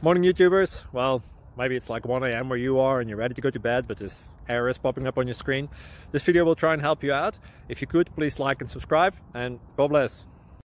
Morning YouTubers. Well, maybe it's like 1 a.m. where you are and you're ready to go to bed, but this error is popping up on your screen. This video will try and help you out. If you could, please like and subscribe, and God bless.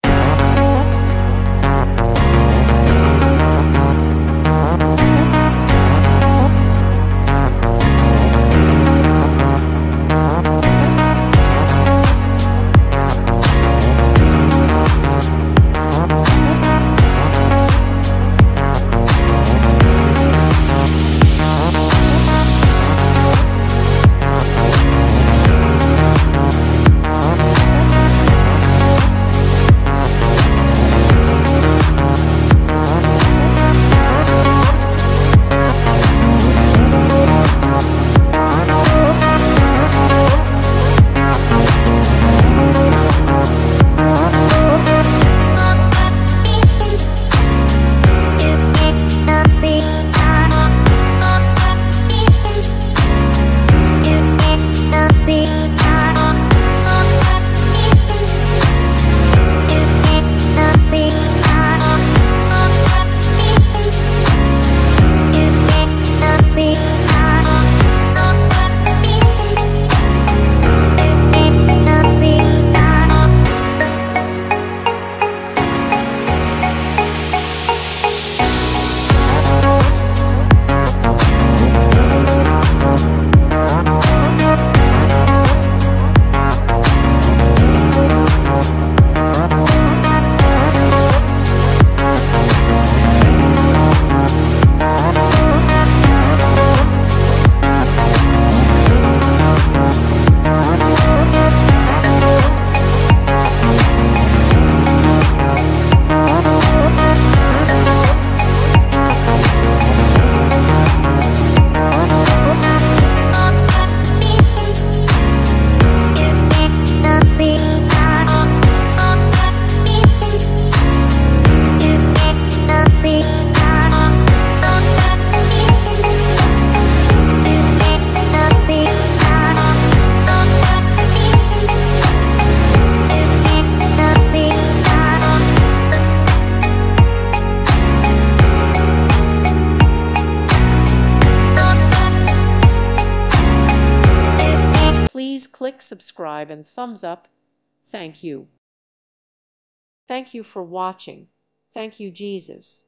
Please click subscribe and thumbs up. Thank you. Thank you for watching. Thank you, Jesus.